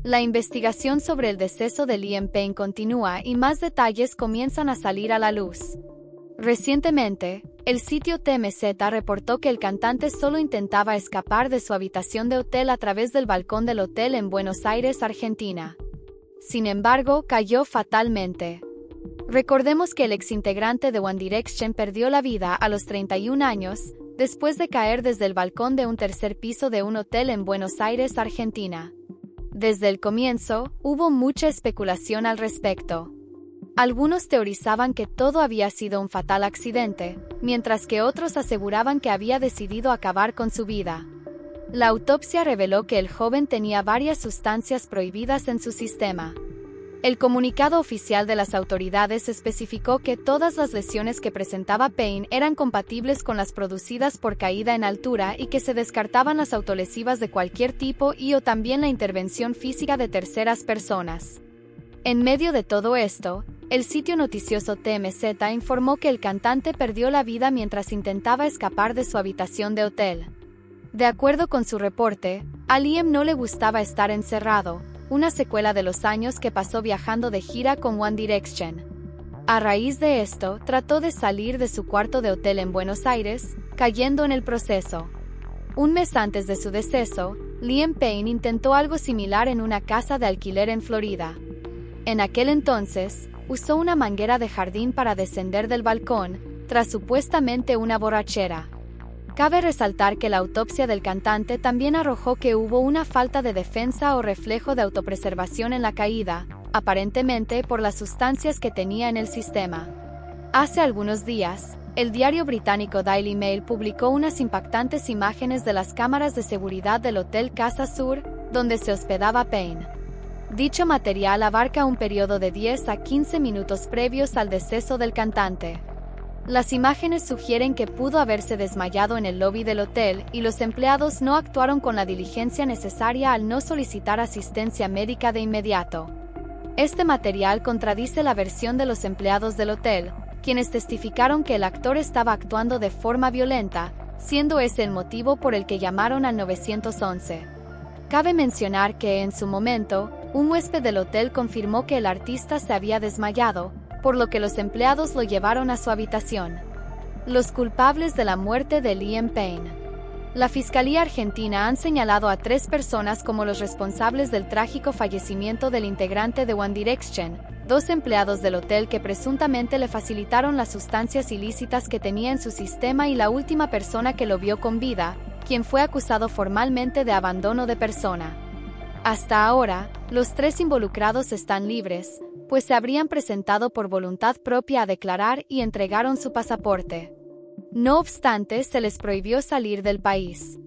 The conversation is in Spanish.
La investigación sobre el deceso de Liam Payne continúa y más detalles comienzan a salir a la luz. Recientemente, el sitio TMZ reportó que el cantante solo intentaba escapar de su habitación de hotel a través del balcón del hotel en Buenos Aires, Argentina. Sin embargo, cayó fatalmente. Recordemos que el exintegrante de One Direction perdió la vida a los 31 años, después de caer desde el balcón de un tercer piso de un hotel en Buenos Aires, Argentina. Desde el comienzo, hubo mucha especulación al respecto. Algunos teorizaban que todo había sido un fatal accidente, mientras que otros aseguraban que había decidido acabar con su vida. La autopsia reveló que el joven tenía varias sustancias prohibidas en su sistema. El comunicado oficial de las autoridades especificó que todas las lesiones que presentaba Payne eran compatibles con las producidas por caída en altura y que se descartaban las autolesivas de cualquier tipo o también la intervención física de terceras personas. En medio de todo esto, el sitio noticioso TMZ informó que el cantante perdió la vida mientras intentaba escapar de su habitación de hotel. De acuerdo con su reporte, a Liam no le gustaba estar encerrado, una secuela de los años que pasó viajando de gira con One Direction. A raíz de esto, trató de salir de su cuarto de hotel en Buenos Aires, cayendo en el proceso. Un mes antes de su deceso, Liam Payne intentó algo similar en una casa de alquiler en Florida. En aquel entonces, usó una manguera de jardín para descender del balcón, tras supuestamente una borrachera. Cabe resaltar que la autopsia del cantante también arrojó que hubo una falta de defensa o reflejo de autopreservación en la caída, aparentemente por las sustancias que tenía en el sistema. Hace algunos días, el diario británico Daily Mail publicó unas impactantes imágenes de las cámaras de seguridad del Hotel Casa Sur, donde se hospedaba Payne. Dicho material abarca un periodo de 10 a 15 minutos previos al deceso del cantante. Las imágenes sugieren que pudo haberse desmayado en el lobby del hotel y los empleados no actuaron con la diligencia necesaria al no solicitar asistencia médica de inmediato. Este material contradice la versión de los empleados del hotel, quienes testificaron que el actor estaba actuando de forma violenta, siendo ese el motivo por el que llamaron al 911. Cabe mencionar que en su momento, un huésped del hotel confirmó que el artista se había desmayado, por lo que los empleados lo llevaron a su habitación. Los culpables de la muerte de Liam Payne. La Fiscalía Argentina han señalado a 3 personas como los responsables del trágico fallecimiento del integrante de One Direction, 2 empleados del hotel que presuntamente le facilitaron las sustancias ilícitas que tenía en su sistema y la última persona que lo vio con vida, quien fue acusado formalmente de abandono de persona. Hasta ahora, los 3 involucrados están libres, pues se habrían presentado por voluntad propia a declarar y entregaron su pasaporte. No obstante, se les prohibió salir del país.